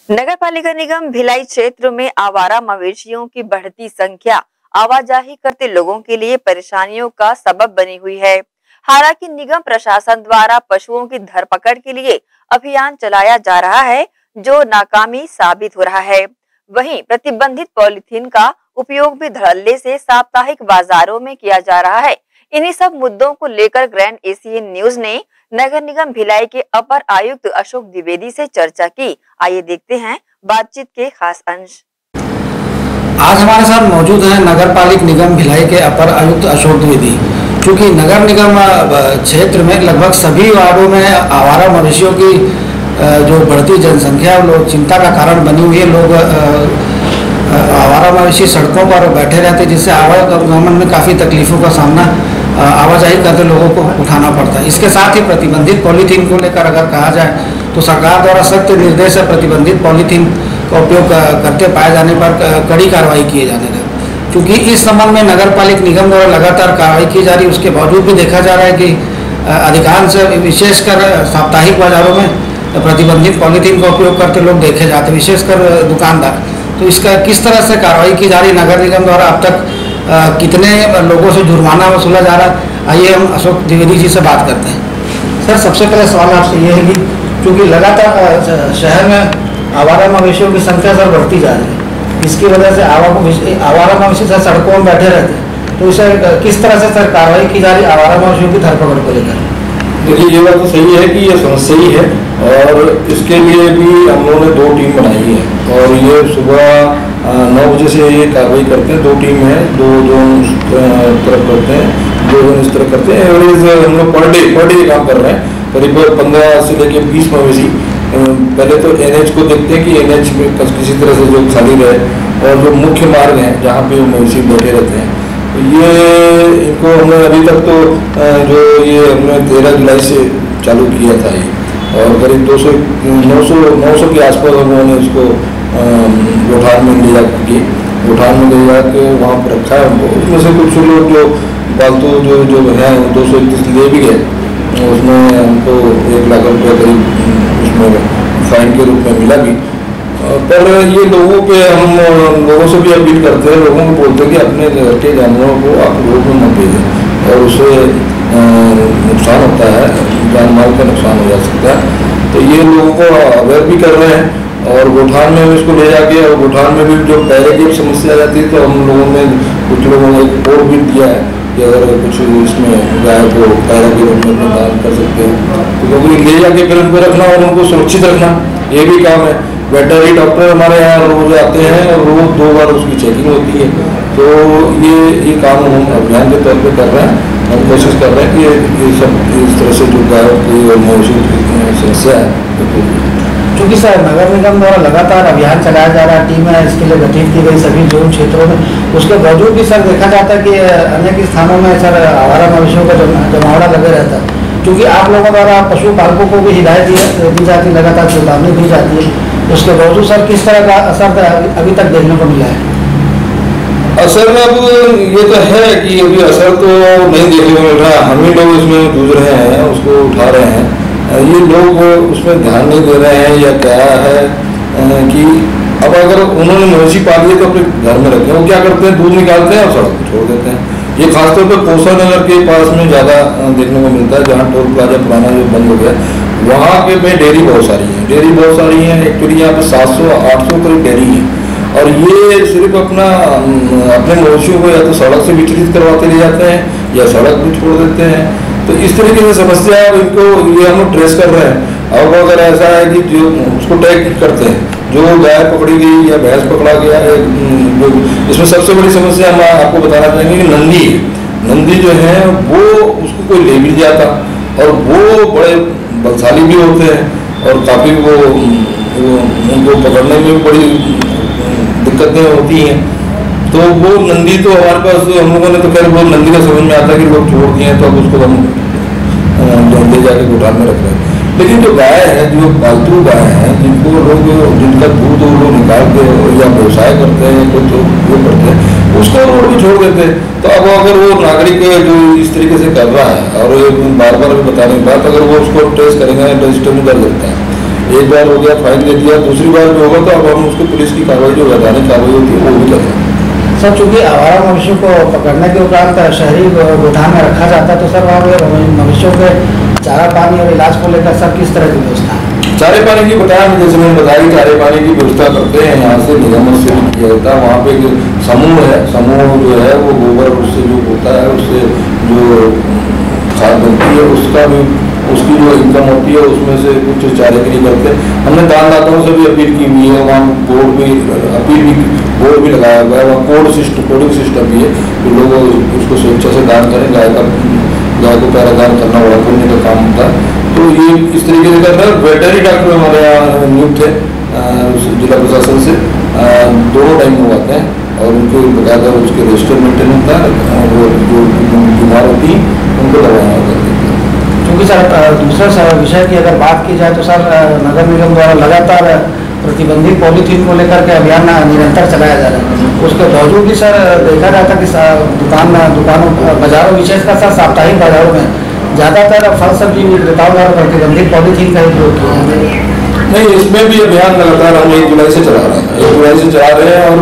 नगर पालिका निगम भिलाई क्षेत्र में आवारा मवेशियों की बढ़ती संख्या आवाजाही करते लोगों के लिए परेशानियों का सबब बनी हुई है। हालांकि निगम प्रशासन द्वारा पशुओं की धरपकड़ के लिए अभियान चलाया जा रहा है, जो नाकामी साबित हो रहा है। वहीं प्रतिबंधित पॉलीथीन का उपयोग भी धड़ल्ले से साप्ताहिक बाजारों में किया जा रहा है। इन्हीं सब मुद्दों को लेकर ग्रैंड एशियन न्यूज ने नगर निगम भिलाई के अपर आयुक्त अशोक द्विवेदी से चर्चा की। आइए देखते हैं बातचीत के खास अंश। आज हमारे साथ मौजूद हैं नगर पालिक निगम भिलाई के अपर आयुक्त अशोक द्विवेदी। क्योंकि नगर निगम क्षेत्र में लगभग सभी वार्डों में आवारा मवेशियों की जो बढ़ती जनसंख्या लोग चिंता का कारण बनी हुई है। लोग आवारा मवेशी सड़कों पर बैठे रहते, जिससे आवागमन में काफ़ी तकलीफों का सामना आवाजाही करते लोगों को उठाना पड़ता है। इसके साथ ही प्रतिबंधित पॉलीथीन को लेकर अगर कहा जाए तो सरकार द्वारा सख्त निर्देश है प्रतिबंधित पॉलीथीन का उपयोग करते पाए जाने पर कड़ी कार्रवाई किए जाने का। क्योंकि इस संबंध में नगर पालिक निगम द्वारा लगातार कार्रवाई की जा रही है, उसके बावजूद भी देखा जा रहा है कि अधिकांश विशेषकर साप्ताहिक बाजारों में प्रतिबंधित पॉलीथीन का उपयोग करते लोग देखे जाते हैं, विशेषकर दुकानदार। तो इसका किस तरह से कार्रवाई की जा रही है नगर निगम द्वारा, अब तक कितने लोगों से जुर्माना वसूला जा रहा है, आइए हम अशोक द्विवेदी जी से बात करते हैं। सर, सबसे पहले सवाल आपसे ये है कि क्योंकि लगातार शहर में आवारा मवेशियों की संख्या सर बढ़ती जा रही है, इसकी वजह से आवारा मवेशी सर सड़कों में बैठे रहते हैं, तो इसे किस तरह से सर कार्रवाई की जा रही है आवारा मवेशियों की धरपकड़ को लेकर? देखिए, ये बात तो सही है कि ये समस्या ही है और इसके लिए भी हम लोगों ने 2 टीम बनाई है और ये सुबह 9 बजे से ये कार्रवाई करते हैं। 2 टीम है, 2 जोन उस तरफ करते हैं, 2 जोन इस तरफ करते हैं। एवरेज हम लोग पर डे काम कर रहे हैं, करीब 15 से लेकर 20 मवेशी। पहले तो NH को देखते हैं कि NH में किसी तरह से जो खाली रहे और जो मुख्य मार्ग हैं जहाँ पे मवेशी बैठे रहते हैं, ये इनको हमने अभी तक तो जो ये हमने 13 जुलाई से चालू किया था ये, और करीब 900 के आसपास हम लोगों ने इसको गोठान में ले जाके वहाँ पर रखा है। उसमें से कुछ लोग जो फालतू जो हैं 231 ले भी गए, उसमें हमको 1 लाख रुपये करीब उसमें फाइन के रूप में मिला भी। पर ये लोगों पे हम लोगों से भी अपील करते हैं, लोगों को बोलते हैं कि अपने घर के जानवरों को आप रोड में मत भेजें और उससे नुकसान होता है, जान माल का नुकसान हो जा सकता है। तो ये लोगों को अवेयर भी कर रहे हैं और गोठान में भी इसको ले जाके, और गोठान में भी जो पैरे की समस्या आ जाती है तो हम लोगों ने कुछ लोगों ने एक कोड भी दिया है कि अगर कुछ इसमें गाय को पैरा के रूप में प्रदान कर सकते हैं तो क्योंकि ले जाके फिर उनको रखना और उनको सुरक्षित रखना, ये भी काम है। वेटनरी डॉक्टर हमारे यहाँ रोज आते हैं और रोज 2 बार उसकी चेकिंग होती है। तो ये काम हम अभियान के तौर पे कर रहे हैं। हम कोशिश कर रहे हैं कि ये सब इस तरह से जो गायों की और मवेशियों की समस्या है। क्योंकि सर नगर निगम द्वारा लगातार अभियान चलाया जा रहा है, टीमें इसके लिए गठित की गई सभी जोन क्षेत्रों में, उसके बावजूद भी सर देखा जाता है कि अनेक स्थानों में सर आवारा मवेशियों का जमावड़ा लगे रहता है। क्योंकि आप लोगों द्वारा पशुपालकों को भी हिदायत दी जाती है, लगातार चेतावनी दी जाती है, उसके बावजूद सर किस तरह का असर अभी तक देखने को मिला है? असर अब ये तो है कि अभी असर तो नहीं देखने को मिल रहा, हम ही लोग इसमें जूझ रहे हैं, उसको उठा रहे हैं। ये लोग उसमें ध्यान नहीं दे रहे हैं या क्या है कि अब अगर उन्होंने मवेशी पाली है तो अपने घर में रखें। वो क्या करते हैं, दूध निकालते हैं और सड़क पर छोड़ देते हैं। ये खासतौर पर कोसा नगर के पास में ज़्यादा देखने को मिलता है, जहाँ टोल प्लाजा पुराना जो बंद हो गया, वहाँ पे में डेयरी बहुत सारी हैं। एक्चुअली यहाँ पे 700-800 करीब डेयरी है और ये सिर्फ अपने मवेशियों को या तो सड़क से विचलित करवाते ले जाते हैं या सड़क भी छोड़ देते हैं। तो इस तरीके से समस्या है, इनको ये हम लोग ट्रेस कर रहे हैं। अब अगर ऐसा है कि जो उसको टैग करते हैं, जो गाय पकड़ी गई या भैंस पकड़ा गया है, इसमें सबसे बड़ी समस्या हम आपको बताना चाहेंगे कि नंदी जो है वो उसको कोई ले भी जाता और वो बड़े बलशाली भी होते हैं और काफ़ी वो उनको पकड़ने में भी बड़ी दिक्कतें होती हैं। तो वो नंदी तो हमारे पास हम लोगों ने तो खैर वो नंदी का समझ में आता है कि लोग छोड़ दिए हैं तो अब उसको हम ले जाके गोठान में रख रहे हैं। लेकिन जो गाय है, जो पालतू गाय हैं, जिनका दूध वो लोग निकाल के या व्यवसाय करते हैं कुछ वो करते हैं, उसको रोड भी छोड़ देते हैं। तो अब अगर वो नागरिक जो इस तरीके से कर रहा है और बार बार बताने के बाद अगर वो उसको ट्रेस करेंगे रजिस्टर में दर्ज करते हैं, एक बार हो गया, फाइन दे दिया, दूसरी बार भी होगा तो अब हम उसको पुलिस की कार्रवाई जो वैधानिक कार्रवाई होती है वो भी करें। सर चूँकि आवारा मवेशियों को पकड़ने के उपरांत शहरी गोदाम में रखा जाता है, तो सर वहाँ मवेशियों के चारा पानी और इलाज को लेकर सर किस तरह की व्यवस्था है? चारे पानी की बताया, जैसे मैंने बताया, चारे पानी की व्यवस्था करते हैं यहाँ से, निगम से किया जाता है। वहाँ पे एक समूह है, समूह जो है वो गोबर उससे जो होता है, उससे जो खाद बनती है उसका भी, उसकी जो इनकम होती है उसमें से कुछ चारे के लिए करते हैं। हमने दानदाताओं से भी अपील की हुई है, वहाँ बोर्ड भी अपील भी बोर्ड भी लगाया हुआ है, वहाँ कोडिंग सिस्टम भी है, तो लोग उसको स्वेच्छा से दान करें। गाय को पैरा दान करना बड़ा पुण्य का काम होता है, तो ये इस तरीके से करता है। वेटनरी डॉक्टर हमारे यहाँ नियुक्त है जिला प्रशासन से, दोनों टाइम में आते हैं और उनको बकायदा उसके रजिस्टर मेंटेन होता है, और जो बीमार होती हैं उनको दवाइयाँ करती हैं। क्योंकि सर दूसरा विषय की अगर बात की जाए तो सर नगर निगम द्वारा लगातार प्रतिबंधित पॉलीथीन को लेकर के अभियान निरंतर चलाया जा रहा है। उसके बावजूद भी सर देखा जाता कि दुकानों बाजारों, विशेषकर सर साप्ताहिक बाजारों में ज़्यादातर फल सब्जी विक्रेताओं द्वारा प्रतिबंधित पॉलीथीन का उपयोग किया जाता है। नहीं, इसमें भी अभियान लगातार हम 1 जुलाई से चला रहे हैं, 1 जुलाई से चला रहे हैं।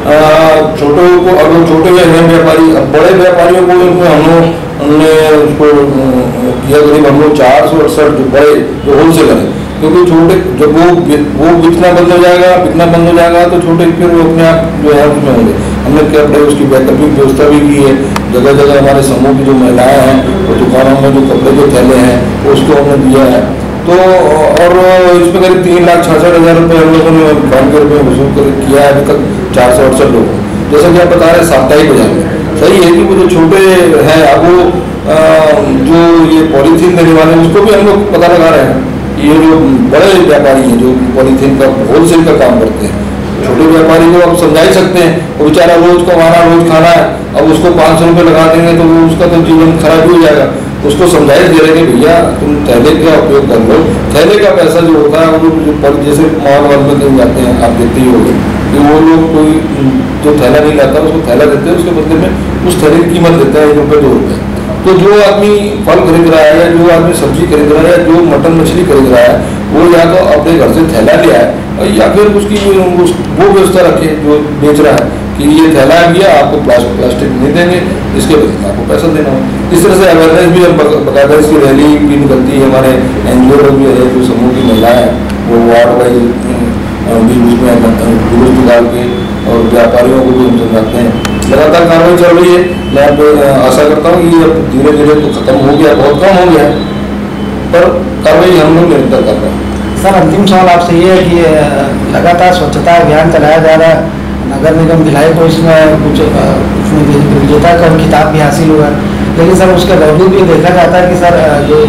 और छोटों को, अगर छोटे व्यापारी, अब बड़े व्यापारियों को हमने उसको किया करीब हम लोग 468 जो बड़े जो होलसेलर है, क्योंकि छोटे जब वो बिकना बंद हो जाएगा तो छोटे फिर वो अपने आप जो है उसमें होंगे। हमने क्या अपने उसकी वैकल्पिक व्यवस्था भी की है। जगह जगह हमारे समूह की जो महिलाएं हैं वो दुकानों में जो कपड़े के थैले हैं उसको हमने दिया है। तो और इसमें करीब 3,66,000 रुपये हम लोगों ने फाइन के रुपये वसूल कर किया है अभी तक 468 लोगों। जैसा कि आप बता रहे हैं साप्ताहिक बाजार में सही है कि वो जो छोटे हैं, अब वो जो ये पॉलीथीन देने वाले हैं उसको भी हम लोग पता लगा रहे हैं। ये जो बड़े व्यापारी हैं जो पॉलीथीन का होलसेल का काम करते हैं, छोटे व्यापारी को आप समझा ही सकते हैं, वो बेचारा रोज कमाना रोज खाना है, अब उसको 500 रुपये लगा देंगे तो वो उसका तो जीवन खराब ही हो जाएगा। उसको समझाइए दे रहे कि भैया तुम थैले का उपयोग कर लो, थैले का पैसा जो होता है वो जैसे मॉल वाल में कहीं जाते हैं आप देखते ही होंगे कि वो लोग कोई जो थैला नहीं लाता उसको थैला देते हैं, उसके बदले में उस थैले की कीमत देता है 1 रुपये 2 रुपये। तो जो आदमी फल खरीद रहा है या जो आदमी सब्जी खरीद रहा है या जो मटन मछली खरीद रहा है वो या तो अपने घर से थैला ले आए या फिर उसकी वो व्यवस्था रखे जो बेच रहा है कि ये थैला है भैया, आपको प्लास्टिक नहीं देंगे, इसके बदले में आपको पैसा देना हो। इस तरह से अवेयरनेस भी हम बकायदा इसकी रैली भी निकलती है। हमारे NGO लोग जो है जो समूह की महिलाएं वो वार्ड वाइज भी उसमें जुलूस निकाल के और व्यापारियों को भी हम समझाते हैं। लगातार कार्रवाई चल रही है। मैं आशा करता हूँ कि अब धीरे धीरे तो खत्म हो गया, बहुत कम हो गया, पर कार्रवाई हम लोग निरंतर कर रहे हैं। सर अंतिम सवाल आपसे ये है कि लगातार स्वच्छता अभियान चलाया जा रहा है, नगर निगम भिलाई को इसमें कुछ विजेता का खिताब भी हासिल हुआ है, लेकिन सर उसके बावजूद भी देखा जाता है कि सर जो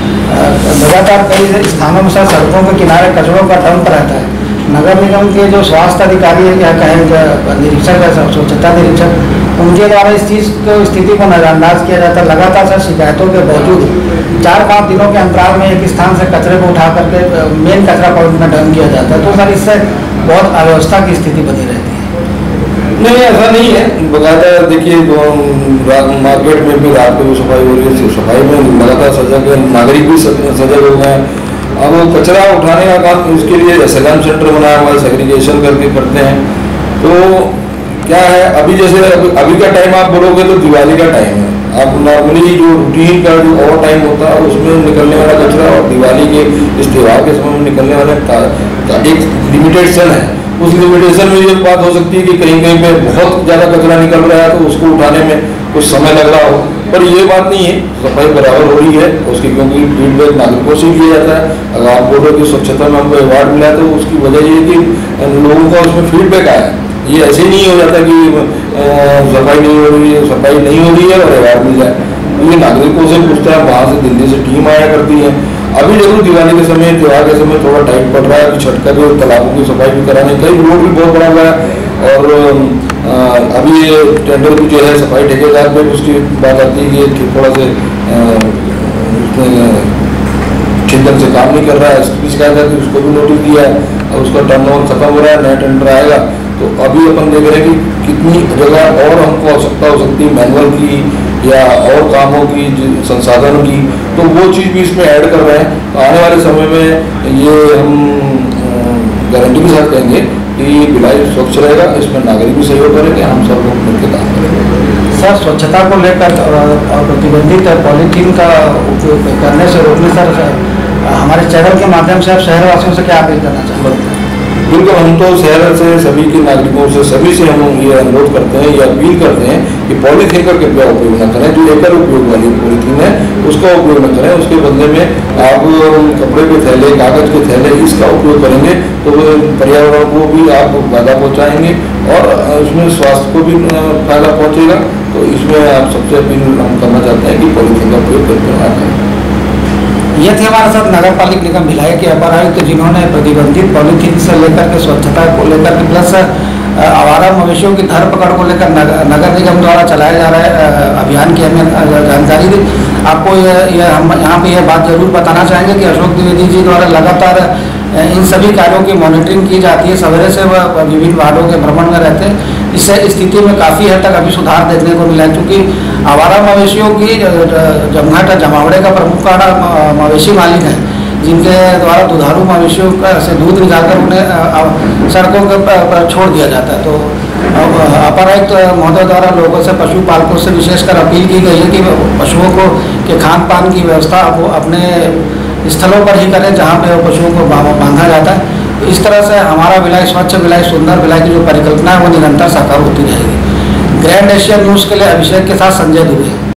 लगातार कई स्थानों में सर सड़कों के किनारे कचरों का डंप रहता है। नगर निगम के जो स्वास्थ्य अधिकारी है या कहें निरीक्षक है, स्वच्छता निरीक्षक, उनके द्वारा इस चीज़ को स्थिति को नज़रअंदाज किया जाता है। लगातार सर शिकायतों के बावजूद 4-5 दिनों के अंतराल में एक स्थान से कचरे को उठा करके मेन कचरा पॉइंट में डंप किया जाता है, तो सर इससे बहुत अव्यवस्था की स्थिति बनी रहती है। नहीं, ऐसा नहीं है। बकायदा देखिए मार्केट में भी रात को भी सफाई हो रही है, सफाई में लगातार सजग है, नागरिक भी सजग हो गए हैं। अब वो कचरा उठाने का काम उसके लिए SLM सेंटर बनाया हुआ है, सेग्रीगेशन करके करते हैं। तो क्या है अभी जैसे अभी का टाइम आप बोलोगे तो दिवाली का टाइम है, आप नॉर्मली जो रूटीन का जो और टाइम होता है उसमें निकलने वाला कचरा और दिवाली के इस त्यौहार के समय में निकलने वाला एक लिमिटेड सन है। उस लिमिटेशन में ये बात हो सकती है कि कहीं कहीं पे बहुत ज़्यादा कचरा निकल रहा है तो उसको उठाने में कुछ समय लग रहा हो, पर ये बात नहीं है, सफाई बराबर हो रही है उसकी, क्योंकि फीडबैक नागरिकों से किया जाता है। अगर आप बोलो कि स्वच्छता में हमको अवार्ड मिला तो उसकी वजह ये कि लोगों का उसमें फीडबैक आया। ये ऐसे ही नहीं हो जाता कि सफाई नहीं हो रही है और अवार्ड मिल जाए। ये नागरिकों से पूछता है, वहाँ से दिल्ली से टीम आया करती है। अभी जरूर दिवाली के समय त्यौहार के समय थोड़ा टाइट पड़ रहा है कि छठ का भी तालाबों की सफाई भी कराने, कई रोड भी बहुत बड़ा हुआ है और अभी ये टेंडर की जो है सफाई ठेकेदार पे उसकी बात आती है कि थोड़ा से ठीक ढंग से काम नहीं कर रहा है, इसकी भी शिकायत है, उसको भी नोटिस दिया है और उसका टर्नओवर खत्म हो रहा है, नया टेंडर आएगा। तो अभी अपन देख रहे हैं कि कितनी जगह और हमको आवश्यकता हो सकती है मैनुअल की या और कामों की संसाधन की, तो वो चीज़ भी इसमें ऐड कर रहे हैं। तो आने वाले समय में ये हम गारंटी के साथ कहेंगे कि भिलाई स्वच्छ रहेगा, इसमें नागरिक भी सहयोग करेंगे, हम सब लोग मिलकर काम करेंगे। सर, स्वच्छता को लेकर और प्रतिबंधित पॉलीथीन का उपयोग करने से रोकने सर हमारे चैनल के माध्यम से आप शहरवासियों से क्या अपील करना चाहेंगे? बिल्कुल, हम तो शहर से सभी के नागरिकों से सभी से हम ये अनुरोध करते हैं, ये अपील करते हैं कि पॉलीथीन का कृपया उपयोग न करें। जो एकल उपयोग वाली पॉलीथीन है उसका उपयोग न करें, उसके बदले में आप कपड़े के थैले, कागज़ के थैले इसका उपयोग करेंगे तो पर्यावरण को भी आप फायदा पहुँचाएँगे और उसमें स्वास्थ्य को भी फायदा पहुँचेगा। तो इसमें आप सबसे अपील हम करना चाहते हैं कि पॉलीथीन का उपयोग करके ना करें। ये थे हमारे साथ नगर पालिक निगम भिलाई के अपर आयुक्त, जिन्होंने प्रतिबंधित पॉलीथीन से लेकर के स्वच्छता को लेकर के प्लस आवारा मवेशियों की धरपकड़ को लेकर नगर निगम द्वारा चलाए जा रहे अभियान की हमें जानकारी दी। आपको हम यहाँ पे यह बात जरूर बताना चाहेंगे कि अशोक द्विवेदी जी द्वारा लगातार इन सभी कार्यों की मॉनिटरिंग की जाती है। सवेरे से वह विभिन्न वार्डों के भ्रमण में रहते हैं। इस स्थिति में काफ़ी हद तक अभी सुधार देखने को मिला है, क्योंकि आवारा मवेशियों की जमघट जमावड़े का प्रमुख कारण मवेशी मालिक हैं, जिनके द्वारा दुधारू मवेशियों का से दूध निकालकर उन्हें सड़कों के पर छोड़ दिया जाता है। तो अपर आयुक्त महोदय द्वारा लोगों से, पशुपालकों से विशेषकर अपील की गई है कि पशुओं को के खान पान की व्यवस्था वो अपने स्थलों पर ही करें जहाँ पे पशुओं को बांधा जाता है। तो इस तरह से हमारा भिलाई स्वच्छ भिलाई सुंदर भिलाई की जो परिकल्पना है वो निरंतर साकार होती रहेगी। ग्रैंड एशिया न्यूज़ के लिए अभिषेक के साथ संजय दुबे।